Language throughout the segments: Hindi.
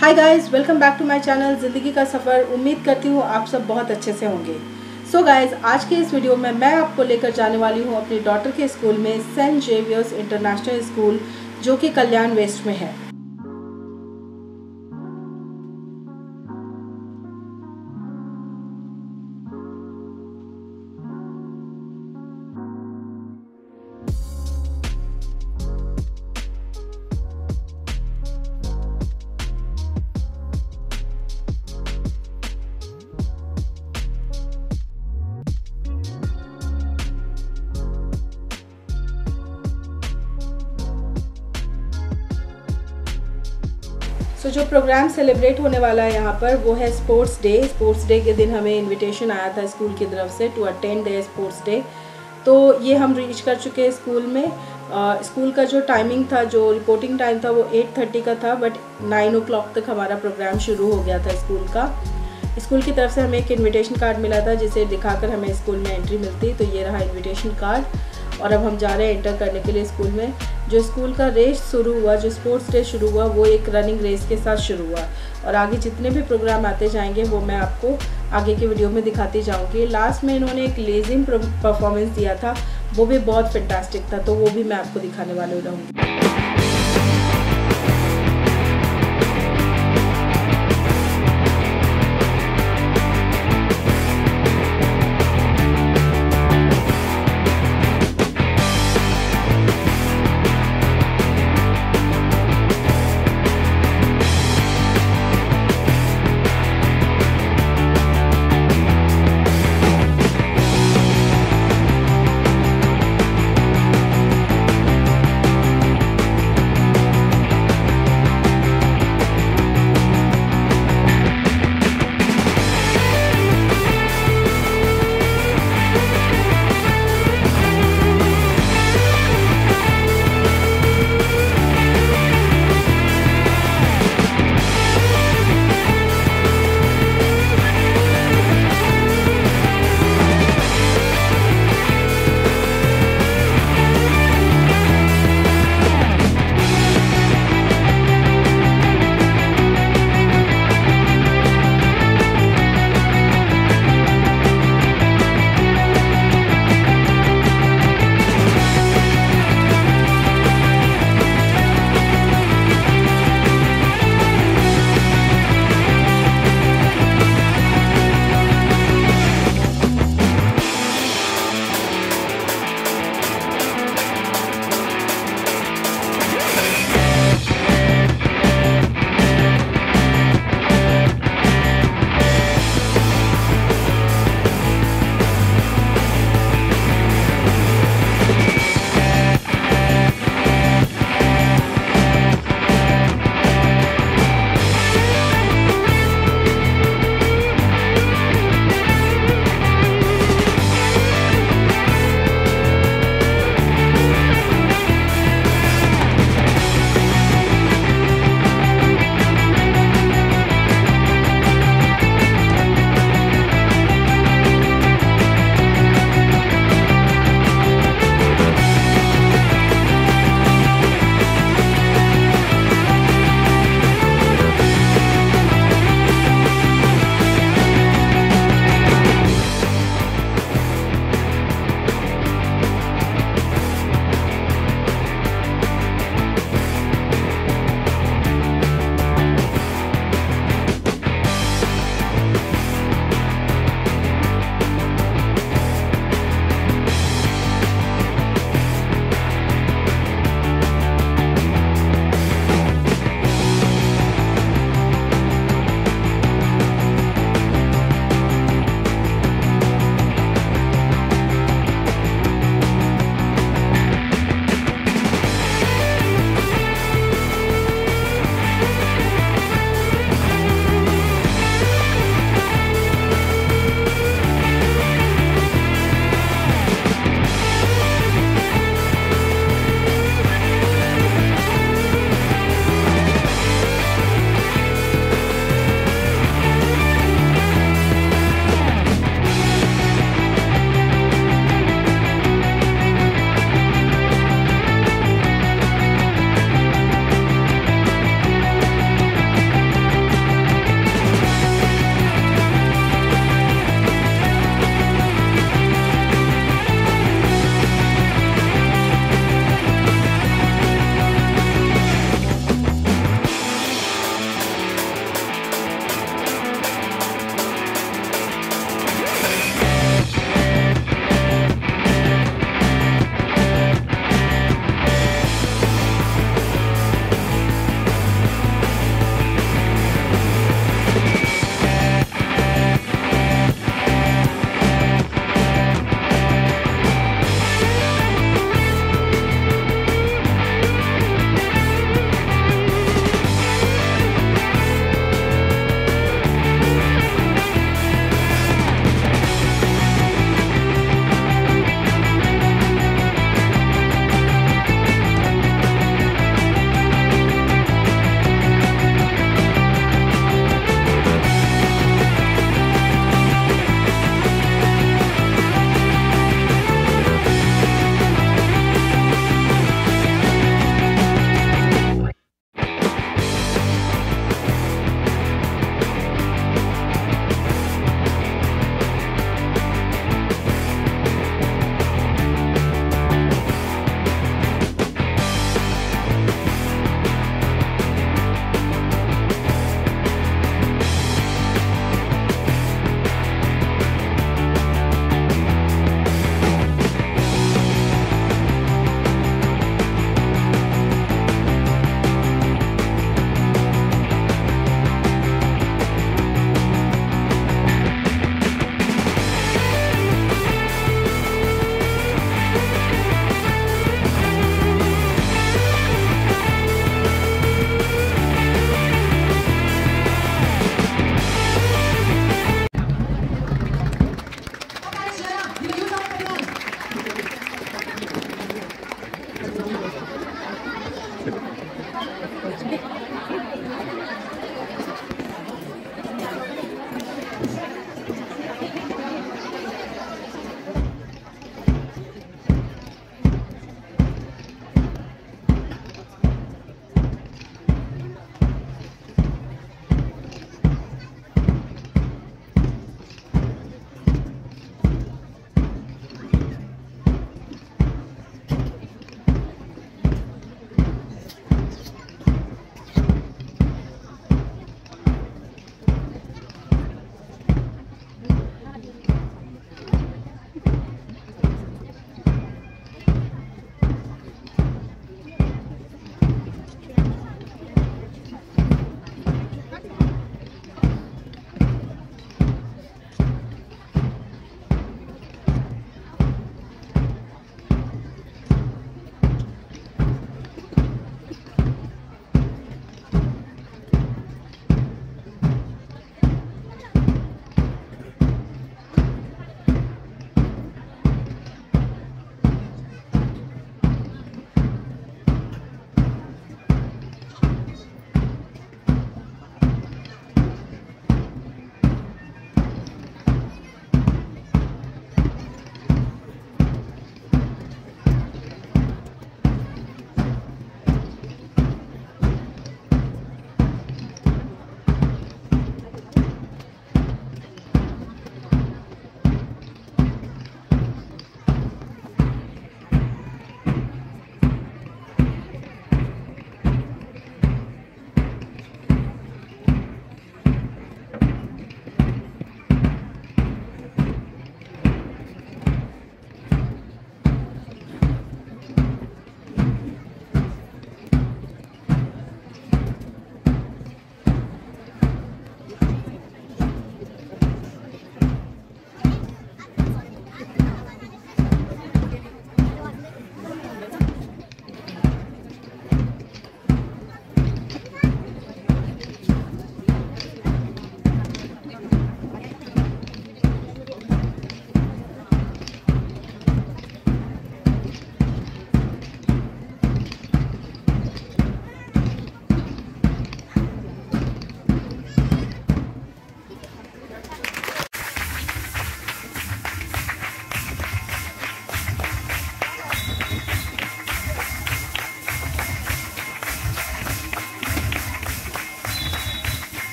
Hi guys, welcome back to my channel ज़िंदगी का सफ़र। उम्मीद करती हूँ आप सब बहुत अच्छे से होंगे। सो गाइस, आज के इस वीडियो में मैं आपको लेकर जाने वाली हूँ अपनी डॉटर के स्कूल में, st.xaviers इंटरनेशनल स्कूल, जो कि कल्याण वेस्ट में है। जो प्रोग्राम सेलिब्रेट होने वाला है यहाँ पर वो है स्पोर्ट्स डे। स्पोर्ट्स डे के दिन हमें इनविटेशन आया था स्कूल की तरफ से to attend the sports day. तो ये हम रीच कर चुके हैं स्कूल में। स्कूल का जो टाइमिंग था, जो रिपोर्टिंग टाइम था वो 8:30 का था, बट 9 o'clock तक हमारा प्रोग्राम शुरू हो गया था स्कूल का। स्कूल की तरफ से हमें एक इनविटेशन कार्ड मिला था जिसे दिखाकर हमें स्कूल में एंट्री मिलती। तो ये रहा इनविटेशन कार्ड और अब हम जा रहे हैं एंटर करने के लिए स्कूल में। जो स्कूल का रेस शुरू हुआ, जो स्पोर्ट्स डे शुरू हुआ, वो एक रनिंग रेस के साथ शुरू हुआ और आगे जितने भी प्रोग्राम आते जाएंगे वो मैं आपको आगे के वीडियो में दिखाती जाऊंगी। लास्ट में इन्होंने एक लेजिंग परफॉर्मेंस दिया था, वो भी बहुत फैंटास्टिक था, तो वो भी मैं आपको दिखाने वाली रहूँगी।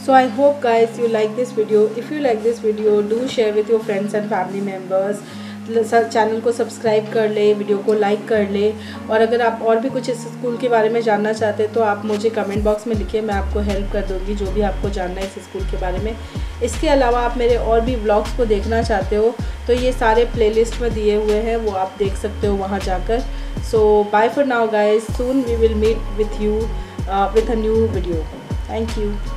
So I hope guys you like this video. If you like this video, do share with your friends and family members. Channel को सब्सक्राइब कर ले, वीडियो को लाइक कर ले, और अगर आप और भी कुछ इस स्कूल के बारे में जानना चाहते हैं तो आप मुझे कमेंट बॉक्स में लिखिए, मैं आपको हेल्प कर दूँगी जो भी आपको जानना है इस स्कूल के बारे में। इसके अलावा आप मेरे और भी व्लॉग्स को देखना चाहते हो तो ये सारे प्लेलिस्ट में दिए हुए हैं, वो आप देख सकते हो वहाँ जाकर। So bye for now guys, soon we will meet with you with a new video. Thank you.